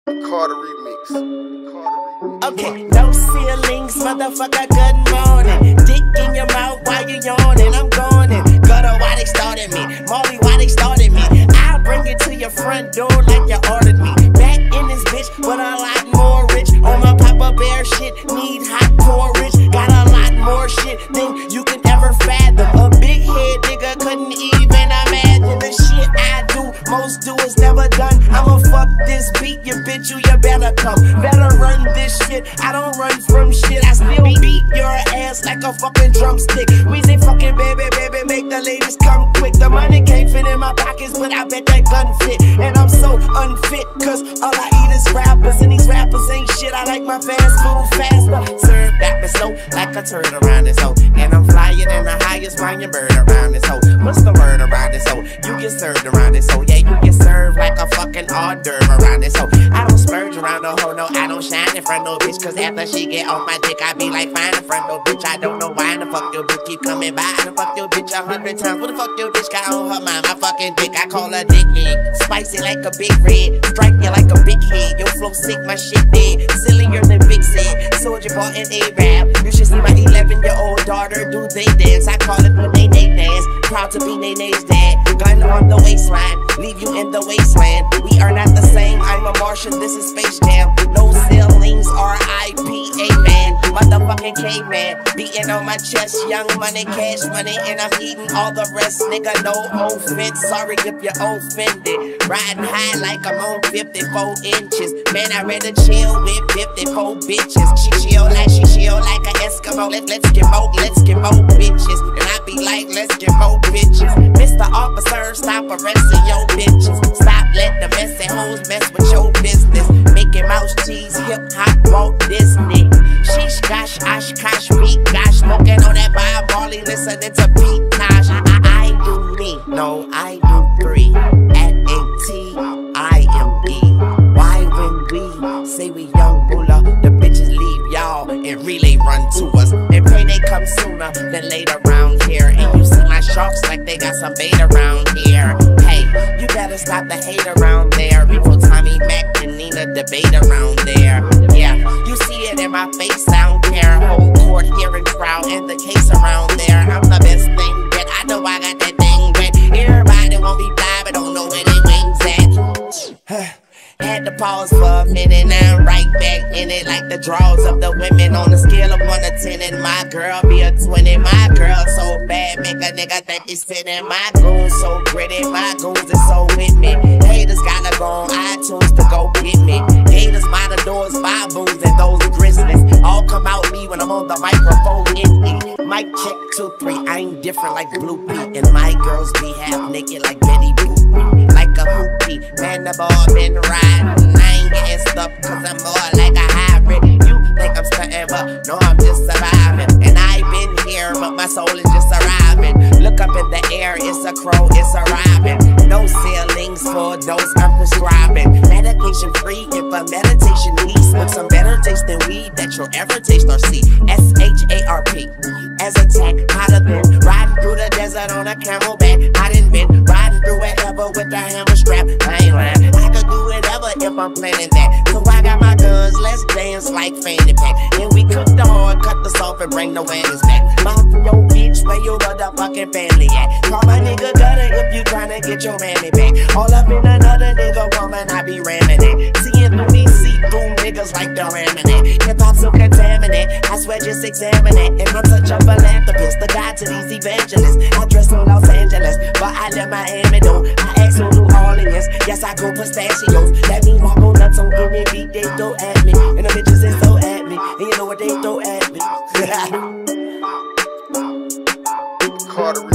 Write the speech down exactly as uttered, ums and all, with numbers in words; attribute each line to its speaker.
Speaker 1: Carter remix. Carter remix.
Speaker 2: Okay, no ceilings, motherfucker, good morning. Dick in your mouth while you yawning, I'm going in. Gutter, why they started me? Molly, why they started me? I'll bring it to your front door like you ordered me. Back in this bitch, but a lot more rich. On my Papa Bear shit, need hot porridge. Got a lot more shit than you can ever fathom. A big head nigga couldn't even imagine the shit I do. Most do is never done. I'ma fuck this beat, you bitch, you, you better come. Better run this shit. I don't run from shit. I still beat your ass like a fucking drumstick. We say fucking baby, baby, make the ladies come quick. The money can't fit in my pockets, but I bet that gun fit. And I'm so unfit, cause all I eat is rappers. And these rappers ain't shit. I like my fast food faster. Serve that me slow, like a turd around this hoe. And I'm flyer than the highest flying bird around this hoe. What's the word around this hoe? You get served around this hoe. Yeah, you get served like a fucking hors d'oeuvre around this hoe. I don't splurge around no hoe, no, I don't shine in front no bitch. Cause after she get on my dick, I be like fine in front no bitch. I don't know why the fuck your bitch keep coming by. I done fuck your bitch a hundred times. What the fuck your bitch got on her mind? My fucking dick, I call her dickhead. Spicy like a big red, strike you like a big head. Your flow sick, my shit dead. Sillier than Big said. Soldier boy and A-Rap. You should see my eleven year old daughter do they dance. I call it the Nene dance. Proud to be Nene's dad. Gun on the waistline, leave you in the wasteland. We are not the same, I'm a Martian, this is Space Jam. No ceilings, R I P A man. Motherfucking caveman, beating on my chest. Young money, cash money, and I'm eating all the rest. Nigga, no offense, sorry if you're offended. Riding high like I'm on fifty-four inches. Man, I rather chill with fifty-four bitches. She chill like she chill like an Eskimo. Let, let's get more, let's get more bitches. And I be like, let's get more bitches. Mister Officer, stop arresting your bitches. Stop letting the messy hoes mess with your business. Mickey Mouse, cheese, hip hop, Walt Disney. Sheesh, gosh, Oshkosh, beat, gosh. Smoking on that Bob Marley, listening to Pete Tosh. I, I, I do me, no, I do three. At A T I M E. Why when we say we young bulla, the bitches leave y'all and really run to us. And pray they come sooner than later around here. And you see my sharks like they got some bait around here. Hey, you better stop the hate around there before Tommy Mac and Nina debate around there. Yeah, you see it in my face, I don't care. Whole court hearing trial and the case around there. I'm the best thing that I know I got that thing wet. Everybody won't be fly but don't know where they wings at. Had to pause for a minute, now I'm right back in it. Like the draws of the women on a scale of one to ten. And my girl be a twenty. My girl so bad, make a nigga think he's fitting. My goons so pretty, my goons is so with me. Haters gotta go on iTunes to go get me. Haters by the doors, baboons and those grizzlies. All come out me when I'm on the microphone in me. Mic check two, three, I ain't different like Blue Pete. And my girls be half naked like Betty Boop. Like a hoopie, man the ball been riding. I ain't getting stuck cause I'm more like a hybrid. You think I'm stunting but no I'm just surviving. And I been here but my soul is just arriving. Look up in the air, it's a crow, it's arriving. No ceilings for those I'm prescribing. Medication free if a meditation needs. With some better taste than weed that you'll ever taste or see. S H A R P as attack, hotter than riding through the desert on a camelback. I done been riding through it ever with a hammer strap. I ain't lying, I could do whatever if I'm planning that. So I got my guns, let's dance like fanny pack. And we cook the hard, cut the soft and bring the whammies back. Mouth your bitch where your motherfucking family at. Call my nigga gutter if you tryna get your mammy back. All up in another nigga woman, I be ramming it. Seeing through these see-through niggas like the ramming it. Hip-hop so contaminant, I swear just examine it. And I'm such a philanthropist, the guy to these evangelists. I dress on Los Angeles, but I live Miami though. I ask on New Orleans, yes I go pistachios. That means I go nuts on any beat they throw at me. And the bitches is so at me, and you know what they throw at me.
Speaker 1: Carter